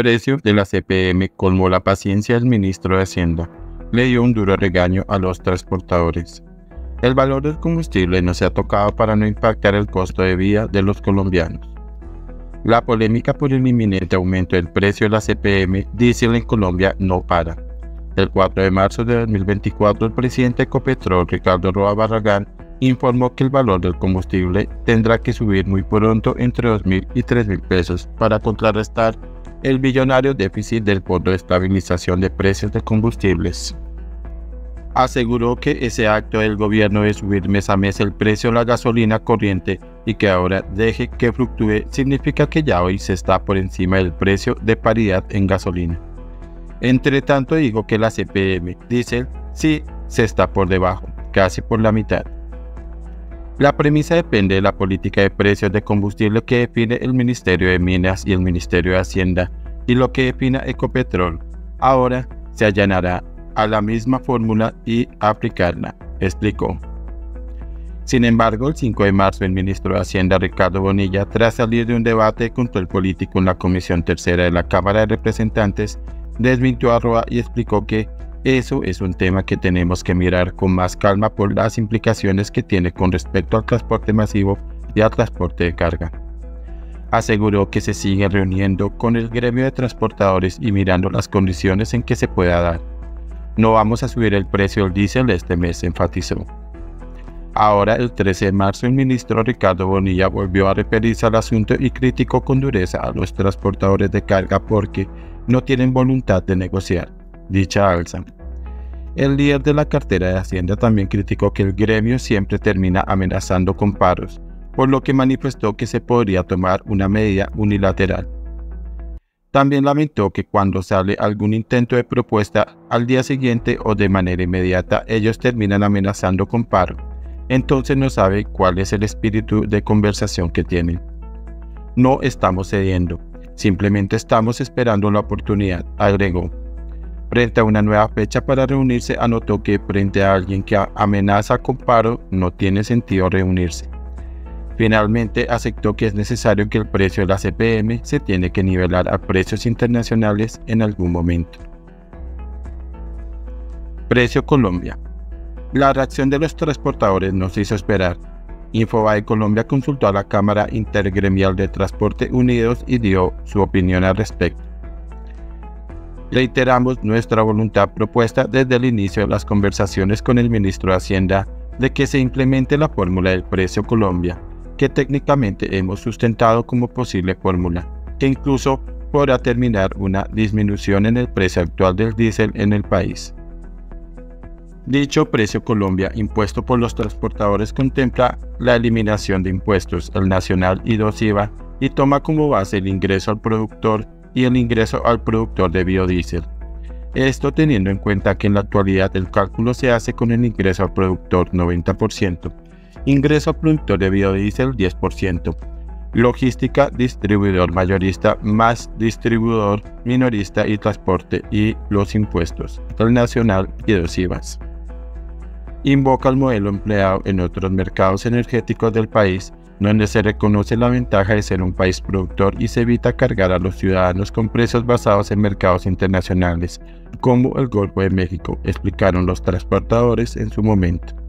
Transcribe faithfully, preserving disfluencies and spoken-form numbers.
precio de la C P M colmó la paciencia del ministro de Hacienda. Le dio un duro regaño a los transportadores. El valor del combustible no se ha tocado para no impactar el costo de vida de los colombianos. La polémica por el inminente aumento del precio de la C P M diésel en Colombia no para. El cuatro de marzo de dos mil veinticuatro, el presidente de Ecopetrol, Ricardo Roa Barragán, informó que el valor del combustible tendrá que subir muy pronto entre dos mil y tres mil pesos para contrarrestar el billonario déficit del Fondo de Estabilización de Precios de Combustibles. Aseguró que ese acto del gobierno de subir mes a mes el precio de la gasolina corriente y que ahora deje que fluctúe significa que ya hoy se está por encima del precio de paridad en gasolina. Entre tanto, dijo que la C P M diésel sí se está por debajo, casi por la mitad. La premisa depende de la política de precios de combustible que define el Ministerio de Minas y el Ministerio de Hacienda, y lo que defina Ecopetrol ahora se allanará a la misma fórmula y aplicarla, explicó. Sin embargo, el cinco de marzo, el ministro de Hacienda, Ricardo Bonilla, tras salir de un debate de control político en la Comisión Tercera de la Cámara de Representantes, desmintió a Roa y explicó que eso es un tema que tenemos que mirar con más calma por las implicaciones que tiene con respecto al transporte masivo y al transporte de carga. Aseguró que se sigue reuniendo con el gremio de transportadores y mirando las condiciones en que se pueda dar. No vamos a subir el precio del diésel este mes, enfatizó. Ahora, el trece de marzo, el ministro Ricardo Bonilla volvió a referirse al asunto y criticó con dureza a los transportadores de carga porque no tienen voluntad de negociar dicha alza. El líder de la cartera de Hacienda también criticó que el gremio siempre termina amenazando con paros, por lo que manifestó que se podría tomar una medida unilateral. También lamentó que cuando sale algún intento de propuesta al día siguiente o de manera inmediata, ellos terminan amenazando con paro. Entonces no sabe cuál es el espíritu de conversación que tienen. No estamos cediendo, simplemente estamos esperando la oportunidad, agregó. Frente a una nueva fecha para reunirse, anotó que frente a alguien que amenaza con paro, no tiene sentido reunirse. Finalmente, aceptó que es necesario que el precio de la C P M se tiene que nivelar a precios internacionales en algún momento. Precio Colombia. La reacción de los transportadores no se hizo esperar. Infobae Colombia consultó a la Cámara Intergremial de Transporte Unidos y dio su opinión al respecto. Reiteramos nuestra voluntad propuesta desde el inicio de las conversaciones con el ministro de Hacienda de que se implemente la fórmula del precio Colombia, que técnicamente hemos sustentado como posible fórmula, que incluso podrá terminar una disminución en el precio actual del diésel en el país. Dicho precio Colombia, impuesto por los transportadores, contempla la eliminación de impuestos, el nacional y dos I V A, y toma como base el ingreso al productor y el ingreso al productor de biodiesel. Esto teniendo en cuenta que en la actualidad el cálculo se hace con el ingreso al productor noventa por ciento, ingreso al productor de biodiesel diez por ciento, logística, distribuidor mayorista más distribuidor minorista y transporte y los impuestos, el nacional y dos I V As. Invoca el modelo empleado en otros mercados energéticos del país, donde se reconoce la ventaja de ser un país productor y se evita cargar a los ciudadanos con precios basados en mercados internacionales, como el Golfo de México, explicaron los transportadores en su momento.